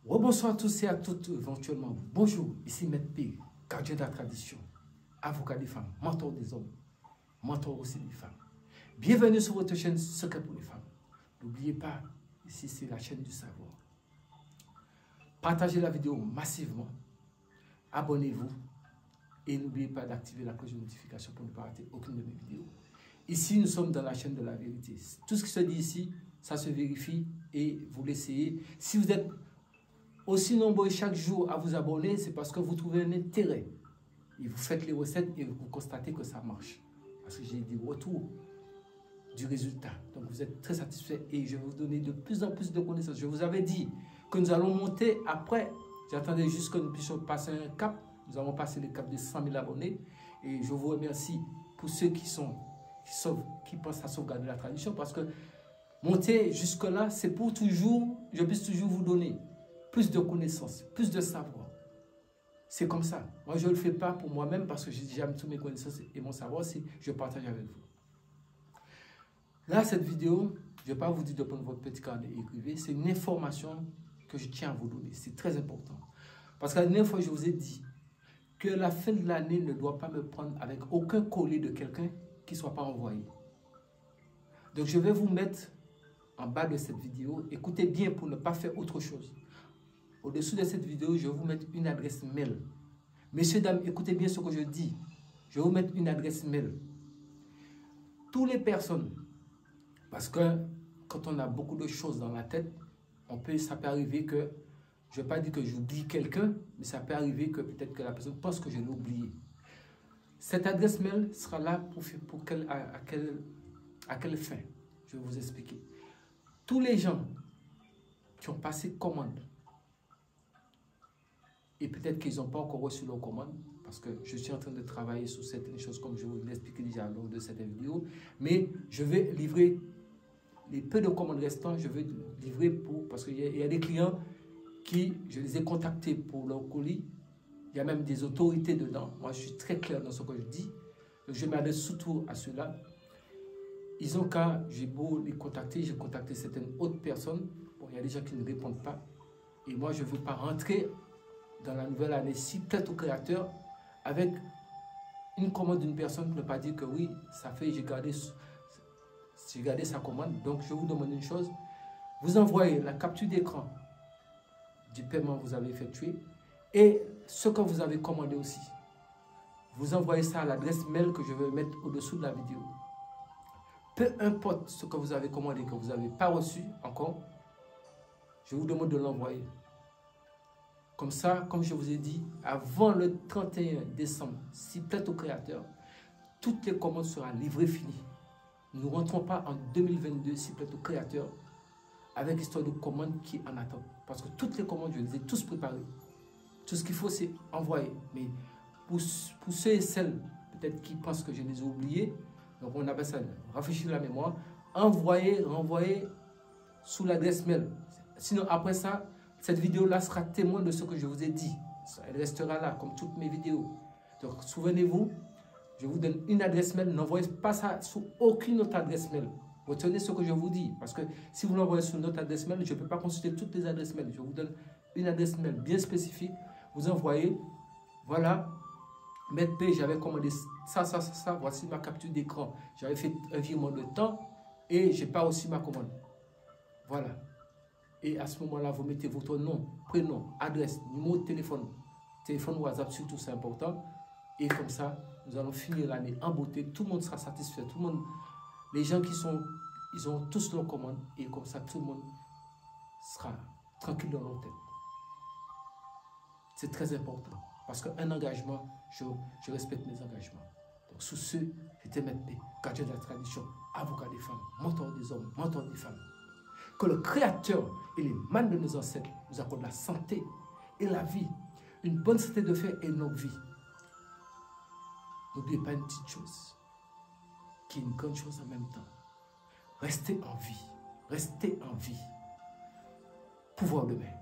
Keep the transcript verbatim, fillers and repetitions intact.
Rebonsoir à tous et à toutes, éventuellement. Bonjour, ici Maître P, gardien de la tradition, avocat des femmes, mentor des hommes, mentor aussi des femmes. Bienvenue sur votre chaîne Secret pour les femmes. N'oubliez pas, ici c'est la chaîne du savoir. Partagez la vidéo massivement, abonnez-vous et n'oubliez pas d'activer la cloche de notification pour ne pas rater aucune de mes vidéos. Ici, nous sommes dans la chaîne de la vérité. Tout ce qui se dit ici, ça se vérifie et vous l'essayez. Si vous êtes aussi nombreux chaque jour à vous abonner, c'est parce que vous trouvez un intérêt. Et vous faites les recettes et vous constatez que ça marche. Parce que j'ai des retours du résultat. Donc vous êtes très satisfait et je vais vous donner de plus en plus de connaissances. Je vous avais dit que nous allons monter après. J'attendais juste que nous puissions passer un cap. Nous avons passé le cap de cent mille abonnés. Et je vous remercie pour ceux qui sont, qui, sauvent, qui pensent à sauvegarder la tradition. Parce que monter jusque-là, c'est pour toujours, je puisse toujours vous donner plus de connaissances, plus de savoir. C'est comme ça. Moi, je ne le fais pas pour moi-même parce que j'aime toutes mes connaissances et mon savoir, si je partage avec vous. Là, cette vidéo, je ne vais pas vous dire de prendre votre petit carnet et écrivez. C'est une information que je tiens à vous donner. C'est très important. Parce que la dernière fois, je vous ai dit que la fin de l'année ne doit pas me prendre avec aucun colis de quelqu'un qui ne soit pas envoyé. Donc, je vais vous mettre en bas de cette vidéo. Écoutez bien pour ne pas faire autre chose. Au-dessous de cette vidéo, je vais vous mettre une adresse mail. Messieurs, dames, écoutez bien ce que je dis. Je vais vous mettre une adresse mail. Toutes les personnes, parce que quand on a beaucoup de choses dans la tête, on peut, ça peut arriver que, je ne vais pas dire que j'oublie quelqu'un, mais ça peut arriver que peut-être que la personne pense que je l'ai oublié. Cette adresse mail sera là pour, pour quelle, à, à, quelle, à quelle fin? Je vais vous expliquer. Tous les gens qui ont passé commande, et peut-être qu'ils n'ont pas encore reçu leur commande, parce que je suis en train de travailler sur certaines choses, comme je vous l'ai expliqué déjà lors de cette vidéo. Mais je vais livrer les peu de commandes restantes, je vais livrer pour, parce qu'il y, y a des clients qui, je les ai contactés pour leur colis. Il y a même des autorités dedans. Moi, je suis très clair dans ce que je dis. Donc, je m'adresse surtout à ceux-là. Ils ont qu'à, j'ai beau les contacter, j'ai contacté certaines autres personnes. Bon, il y a des gens qui ne répondent pas. Et moi, je ne veux pas rentrer dans la nouvelle année, si peut-être au créateur, avec une commande d'une personne, ne pas dire que oui, ça fait, j'ai gardé, j'ai gardé sa commande. Donc, je vous demande une chose, vous envoyez la capture d'écran du paiement que vous avez effectué et ce que vous avez commandé aussi. Vous envoyez ça à l'adresse mail que je vais mettre au-dessous de la vidéo. Peu importe ce que vous avez commandé, que vous n'avez pas reçu encore, je vous demande de l'envoyer. Comme ça, comme je vous ai dit, avant le trente et un décembre, si plaît au créateur, toutes les commandes seront livrées finies. Nous ne rentrons pas en deux mille vingt-deux, si plaît au créateur, avec l'histoire de commandes qui en attendent. Parce que toutes les commandes, je les ai tous préparées. Tout ce qu'il faut, c'est envoyer. Mais pour, pour ceux et celles, peut-être qui pensent que je les ai oubliés, donc on appelle ça rafraîchir la mémoire, envoyer, renvoyer sous l'adresse mail. Sinon, après ça, cette vidéo-là sera témoin de ce que je vous ai dit. Elle restera là, comme toutes mes vidéos. Donc, souvenez-vous, je vous donne une adresse mail. N'envoyez pas ça sous aucune autre adresse mail. Retenez ce que je vous dis. Parce que si vous l'envoyez sous notre adresse mail, je ne peux pas consulter toutes les adresses mail. Je vous donne une adresse mail bien spécifique. Vous envoyez, voilà, Maître P, j'avais commandé ça, ça, ça, ça. Voici ma capture d'écran. J'avais fait un virement de temps et je n'ai pas reçu ma commande. Voilà. Et à ce moment-là, vous mettez votre nom, prénom, adresse, numéro de téléphone, téléphone WhatsApp surtout, c'est important. Et comme ça, nous allons finir l'année en beauté. Tout le monde sera satisfait. Tout le monde, les gens qui sont, ils ont tous leurs commandes. Et comme ça, tout le monde sera tranquille dans leur tête. C'est très important. Parce qu'un engagement, je, je respecte mes engagements. Donc, sous ce, j'étais Maître P, gardien de la tradition, avocat des femmes, mentor des hommes, mentor des femmes. Que le Créateur et les mains de nos ancêtres nous accordent la santé et la vie, une bonne santé de fer et une longue vie. N'oubliez pas une petite chose, qui est une grande chose en même temps. Restez en vie, restez en vie. Pouvoir de main.